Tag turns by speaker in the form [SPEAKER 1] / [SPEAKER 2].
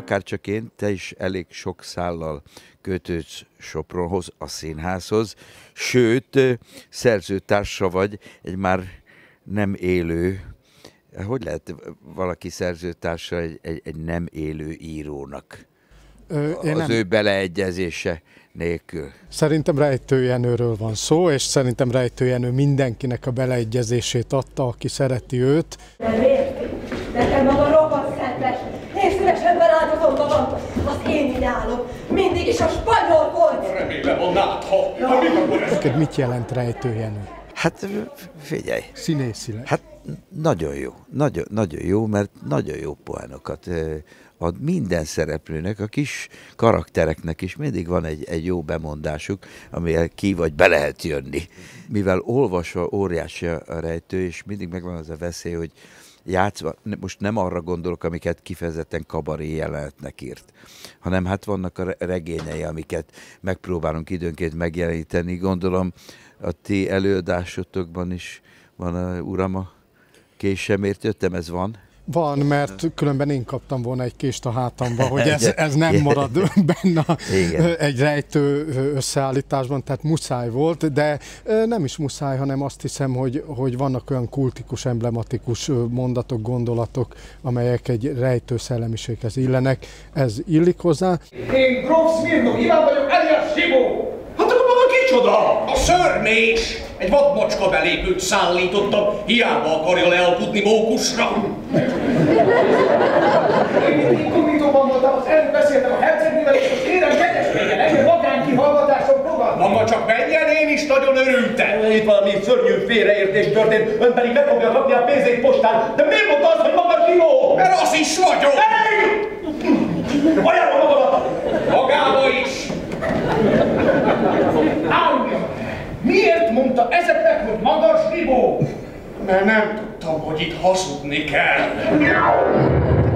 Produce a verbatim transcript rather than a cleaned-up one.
[SPEAKER 1] akárcsak én, te is elég sok szállal kötődsz Sopronhoz, a színházhoz, sőt, szerzőtársa vagy egy már nem élő, hogy lehet valaki szerzőtársa egy, egy, egy nem élő írónak? Ö, az nem... ő beleegyezése nélkül.
[SPEAKER 2] Szerintem Rejtő Jenőről van szó, és szerintem Rejtő Jenő mindenkinek a beleegyezését adta, aki szereti őt.
[SPEAKER 3] Nem érti, nekem maga rohadt szenves, én szívesen beláldozom magam, az én ideálom mindig is a spanyol volt.
[SPEAKER 4] Remélem a nátha. Ja.
[SPEAKER 2] Neked mit jelent Rejtő Jenő?
[SPEAKER 1] Hát figyelj.
[SPEAKER 2] Színészileg.
[SPEAKER 1] Hát nagyon jó, nagyon, nagyon jó, mert nagyon jó poénokat ad minden szereplőnek, a kis karaktereknek is mindig van egy, egy jó bemondásuk, amivel ki vagy be lehet jönni. Mivel olvasva óriási a Rejtő, és mindig megvan az a veszély, hogy játszva, most nem arra gondolok, amiket kifejezetten kabaré jelenetnek írt, hanem hát vannak a regényei, amiket megpróbálunk időnként megjeleníteni. Gondolom a ti előadásotokban is van, a, uram, a kés sem ért jöttem, ez van?
[SPEAKER 2] Van, mert különben én kaptam volna egy kést a hátamba, hogy ez, ez nem marad benne egy Rejtő összeállításban, tehát muszáj volt, de nem is muszáj, hanem azt hiszem, hogy, hogy vannak olyan kultikus, emblematikus mondatok, gondolatok, amelyek egy Rejtő szellemiséghez illenek. Ez illik hozzá.
[SPEAKER 4] Én Gróf Smirnov, Iván vagyok, alias Simó! Hát akkor maga kicsoda? A szörmés! Egy vadmacska belépőt szállítottam, hiába akarja lealkudni mókusra. Én inkognitóban voltam, az előbb beszéltem a hercegnével, és az érem kedvességen, engem magánkihallgatáson próbál. Maga csak menjen, én is nagyon örültem.
[SPEAKER 5] Itt valami szörnyű félreértés történt, ön pedig meg fogja kapni a pénzét postán. De miért mondta azt, hogy maga Simó?
[SPEAKER 4] Mert az is vagyok!
[SPEAKER 5] Hey! Ajánlom magadat!
[SPEAKER 4] Magába is! Álljon! Miért mondta ezeknek, hogy magas Ribó? Mert nem tudtam, hogy itt hazudni kell.